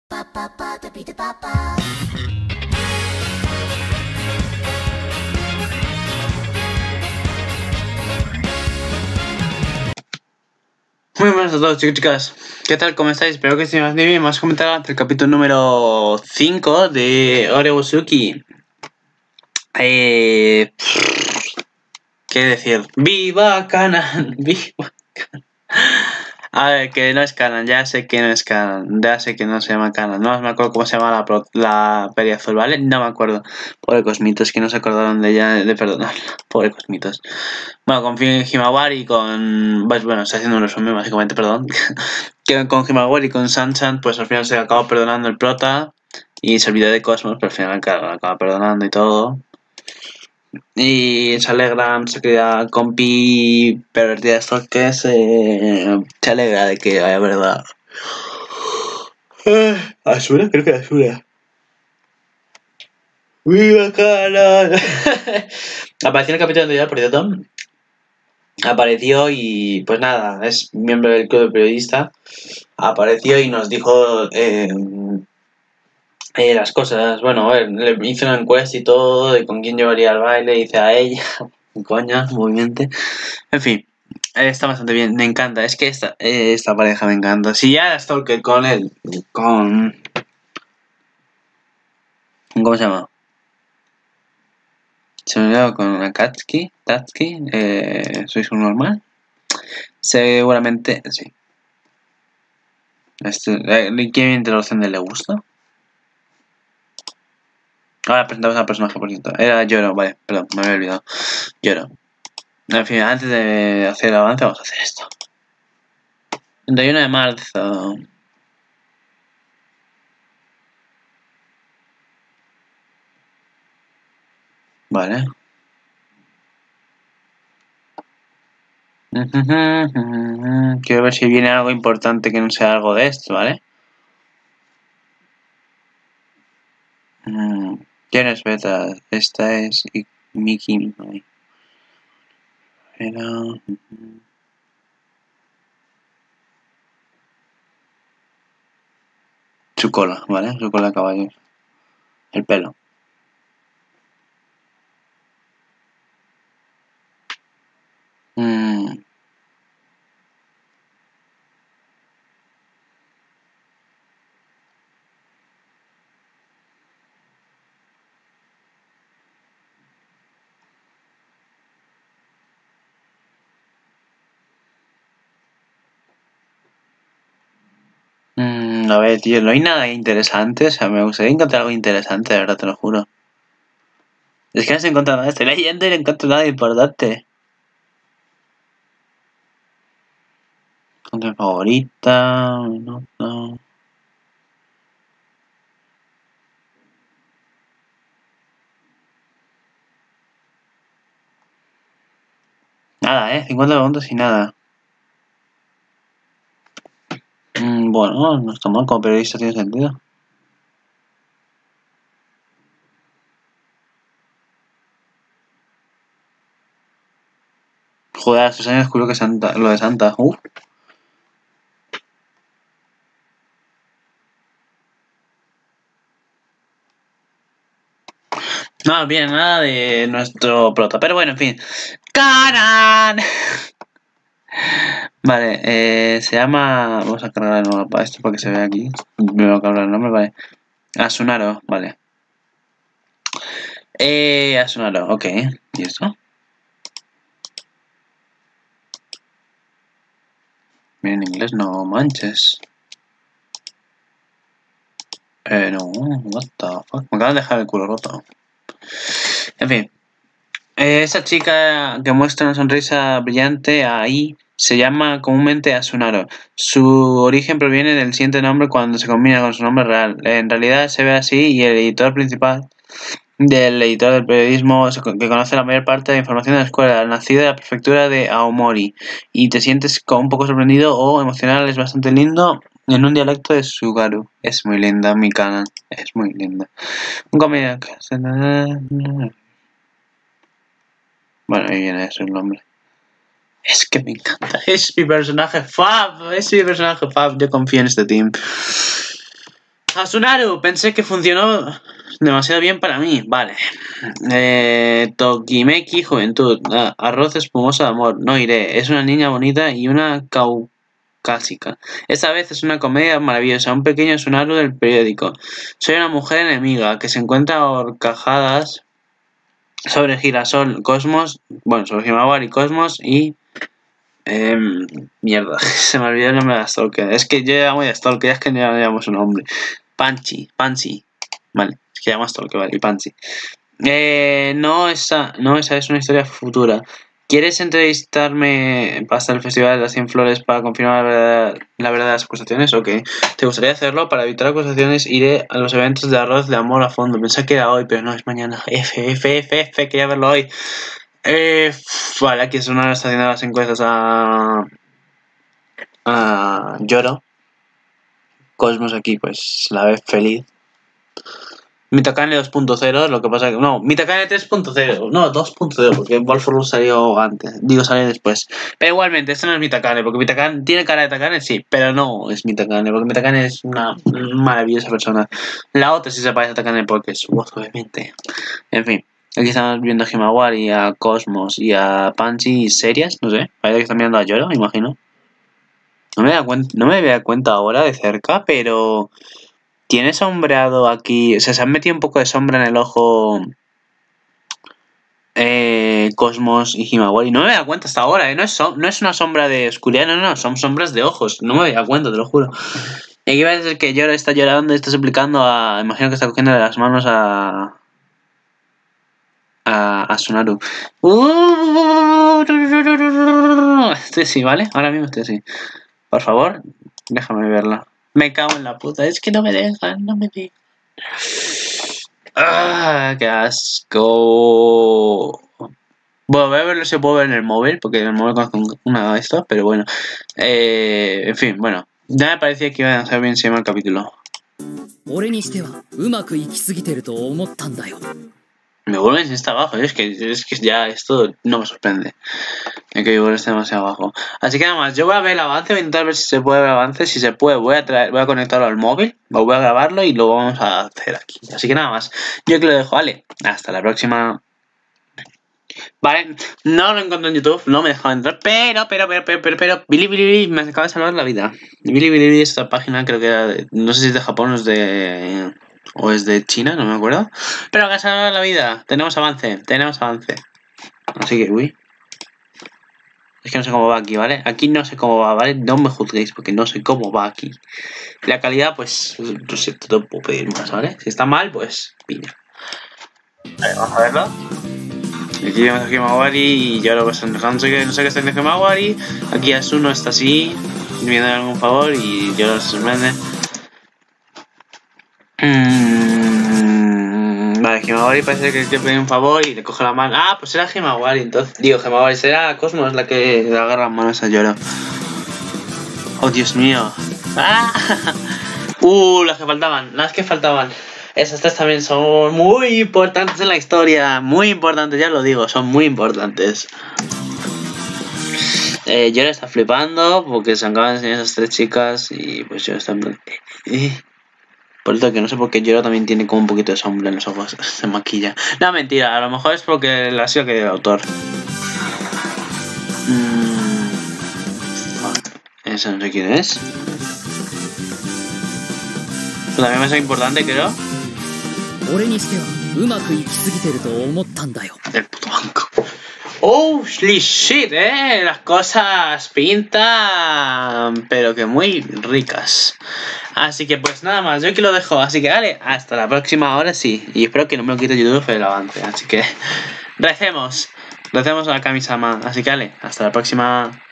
Muy buenas a todos, chicos y chicas. ¿Qué tal? ¿Cómo estáis? Espero que estéis bien. Vamos a comentar ante el capítulo número 5 de Orebusuki. ¿Qué decir? ¡Viva Kanan! ¡Viva Kanan! A ver, que no es Kanan, ya sé que no es Kanan, ya sé que no se llama Kanan, no me acuerdo cómo se llama la peli azul, ¿vale? No me acuerdo. Pobre Cosmitos, que no se acordaron de ella, de perdonarla. Pobre Cosmitos. Bueno, con Himawari y con... Bueno, estoy haciendo un resumen, básicamente, perdón. Que con Himawari y con Sanchan, pues al final se acaba perdonando el prota y se olvidó de Cosmos, pero al final, claro, lo acaba perdonando y todo. Y se alegran, se queda compi pervertida de estos que se alegra de que haya verdad. Asura, creo que Asura. ¡Viva Kanan! Apareció en el capítulo anterior, por cierto. Apareció y pues nada, es miembro del club de periodistas. Apareció y nos dijo las cosas. Bueno, a ver, le hice una encuesta y todo de con quién llevaría al baile, dice a ella. Coña, obviamente. En fin, está bastante bien, me encanta. Es que esta pareja me encanta. Si ya era Stalker con él, con... ¿Cómo se llama? Se me olvidó con Akatsuki, Tatsuki, ¿sois un normal? Seguramente, sí. ¿Quién introducción de le gusta? Ahora presentamos al personaje, por cierto. Era Yoro, vale, perdón, me había olvidado. Yoro. En fin, antes de hacer el avance, vamos a hacer esto. 31 de marzo. Vale. Quiero ver si viene algo importante que no sea algo de esto, ¿vale? ¿Quién es Beta? Esta es Miki. Pero... Su cola, ¿vale? Su cola de caballo. El pelo. A ver, tío, no hay nada interesante. O sea, me gustaría encontrar algo interesante, de verdad, te lo juro. Es que no se encuentra nada. Estoy leyendo y no encuentro nada importante. Contra favorita. No. Nada, 50 preguntas y nada. Bueno, no está mal, como periodista tiene sentido. Joder, estos años juro que Santa, lo de Santa. No viene nada de nuestro prota, pero bueno, en fin. ¡Kanan! Vale, se llama... Vamos a cargar el mapa esto para que se vea aquí. Me voy a cargar el nombre, vale. Asunaro, vale. Asunaro, ok. ¿Y esto? Miren en inglés, no manches. No, what the fuck. Me acaban de dejar el culo roto. En fin. Esa chica que muestra una sonrisa brillante ahí se llama comúnmente Asunaro. Su origen proviene del siguiente nombre cuando se combina con su nombre real. En realidad se ve así y el editor principal del editor del periodismo que conoce la mayor parte de la información de la escuela, nacida en la prefectura de Aomori, y te sientes un poco sorprendido o emocional, es bastante lindo en un dialecto de Sugaru. Es muy linda, mi Kanan, es muy linda. Un comedia... Bueno, ahí viene eso el nombre. Es que me encanta, es mi personaje fab, yo confío en este team. Hasunaru, pensé que funcionó demasiado bien para mí. Vale. Tokimeki, juventud. Arroz espumoso de amor. No iré. Es una niña bonita y una caucásica. Esta vez es una comedia maravillosa. Un pequeño Hasunaru del periódico. Soy una mujer enemiga que se encuentra a horcajadas sobre Girasol, Cosmos. Bueno, sobre Himawari, Cosmos y... mierda, se me olvidó el nombre de la Stalker. Es que yo llamo de Stalker, es que ya no llamo su nombre. Pansy. Vale, es que llamo Stalker, vale, y Pansy. No, esa es una historia futura. ¿Quieres entrevistarme hasta el Festival de las 100 Flores para confirmar la verdad de las acusaciones? Ok. ¿Te gustaría hacerlo? Para evitar acusaciones iré a los eventos de arroz de amor a fondo. Pensé que era hoy, pero no, es mañana. F, quería verlo hoy. Vale, aquí es una está haciendo las encuestas a Yoro. Cosmos aquí, pues la ve feliz. Mitacane 2.0, lo que pasa que... No, Mitacane 3.0. No, 2.0, porque Wolfram salió antes. Digo, salió después. Pero igualmente, esto no es Mitacane, porque Mitacane tiene cara de Takane, sí, pero no es Mitacane, porque Mitacane es una maravillosa persona. La otra sí se parece a Takane porque es su voz, obviamente. En fin, aquí estamos viendo a Himawari, a Cosmos y a Pansy serias, no sé. Parece que están mirando a Yoro, imagino. No me había cuenta ahora de cerca, pero... Tiene sombreado aquí, o sea, se han metido un poco de sombra en el ojo Cosmos y Himawari. No me da cuenta hasta ahora, no es una sombra de oscuridad, no, son sombras de ojos. No me da cuenta, te lo juro. Y aquí va a ser que Yoro está llorando y está suplicando a... Imagino que está cogiendo de las manos a Tsunaru. Estoy así, ¿vale? Ahora mismo estoy así. Por favor, déjame verla. Me cago en la puta, es que no me dejan. ¡Ah, qué asco! Bueno, voy a verlo si puedo ver en el móvil, porque en el móvil conozco una de estas, pero bueno. En fin, bueno. Ya me parecía que iba a ser bien se llama el capítulo. Me vuelven está abajo, es que ya esto no me sorprende. El que Vigor esté demasiado abajo. Así que nada más, yo voy a ver el avance, voy a intentar ver si se puede ver el avance. Si se puede, voy a conectarlo al móvil, voy a grabarlo y lo vamos a hacer aquí. Así que nada más, yo que lo dejo, vale. Hasta la próxima. Vale, no lo encontré en YouTube, no me dejaba entrar, pero, Bilibili me acaba de salvar la vida. Bilibili es esta página, creo que era no sé si es de Japón o es de China, no me acuerdo. Pero me ha salvado la vida, tenemos avance. Así que, uy. Es que no sé cómo va aquí, ¿vale? Aquí no sé cómo va, ¿vale? No me juzguéis porque no sé cómo va aquí. La calidad, pues, no sé, te puedo pedir más, ¿vale? Si está mal, pues, piña. Vale, vamos a verlo. Aquí vemos a Himawari y yo lo que no sé qué está haciendo Himawari. Aquí Asuno está así, viendo algún favor y yo lo sorprende. Vale, Himawari parece que le pide un favor y le coge la mano. Ah, pues era Himawari, entonces. Digo, Himawari, será Cosmos la que le agarra las manos a Yoro. Oh, Dios mío. ¡Ah! Las que faltaban. Esas tres también son muy importantes en la historia. Muy importantes, ya lo digo, son muy importantes. Yoro está flipando porque se acaban de enseñar esas tres chicas y pues Yoro está en plan... Por eso que no sé por qué Yoro también tiene como un poquito de sombra en los ojos. Se maquilla. No, mentira, a lo mejor es porque la ha sido que el autor. Esa no sé quién es. También me es importante, creo. El puto banco. Holy shit, las cosas pintan, pero que muy ricas. Así que pues nada más, yo aquí lo dejo. Así que vale, hasta la próxima, ahora sí. Y espero que no me lo quite YouTube el avance. Así que recemos a la Kami-sama. Así que vale, hasta la próxima.